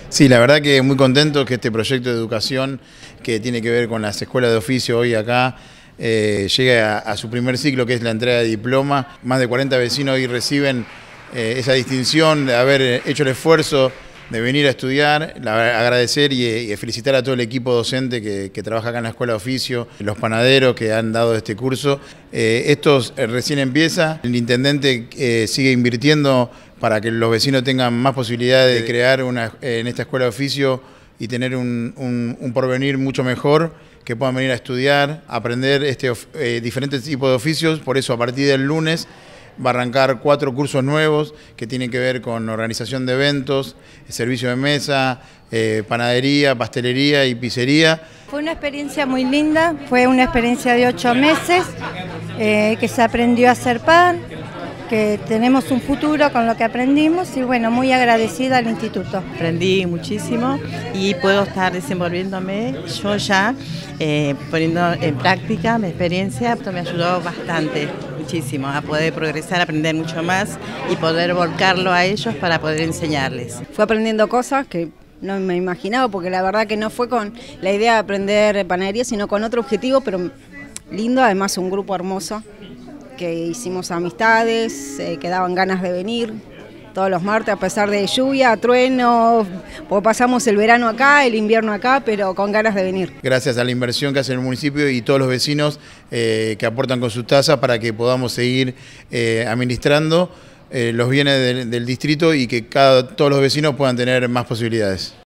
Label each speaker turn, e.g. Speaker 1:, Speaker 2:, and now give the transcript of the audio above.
Speaker 1: Sí, la verdad que muy contento que este proyecto de educación que tiene que ver con las escuelas de oficio hoy acá llegue a su primer ciclo, que es la entrega de diploma. Más de 40 vecinos hoy reciben esa distinción de haber hecho el esfuerzo de venir a estudiar, agradecer y felicitar a todo el equipo docente que trabaja acá en la Escuela de Oficio, los panaderos que han dado este curso. Esto recién empieza, el intendente sigue invirtiendo para que los vecinos tengan más posibilidades de crear en esta Escuela de Oficio y tener un porvenir mucho mejor, que puedan venir a estudiar, aprender diferentes tipos de oficios. Por eso a partir del lunes va a arrancar 4 cursos nuevos que tienen que ver con organización de eventos, servicio de mesa, panadería, pastelería y pizzería.
Speaker 2: Fue una experiencia muy linda, fue una experiencia de 8 meses, que se aprendió a hacer pan, que tenemos un futuro con lo que aprendimos y bueno, muy agradecida al instituto.
Speaker 3: Aprendí muchísimo y puedo estar desenvolviéndome yo ya, poniendo en práctica mi experiencia. Esto me ayudó bastante, muchísimo, a poder progresar, aprender mucho más y poder volcarlo a ellos para poder enseñarles.
Speaker 4: Fue aprendiendo cosas que no me imaginaba, porque la verdad que no fue con la idea de aprender panadería, sino con otro objetivo, pero lindo, además un grupo hermoso, que hicimos amistades, que daban ganas de venir todos los martes a pesar de lluvia, trueno, porque pasamos el verano acá, el invierno acá, pero con ganas de venir.
Speaker 1: Gracias a la inversión que hace el municipio y todos los vecinos que aportan con sus tasas para que podamos seguir administrando los bienes del distrito y que todos los vecinos puedan tener más posibilidades.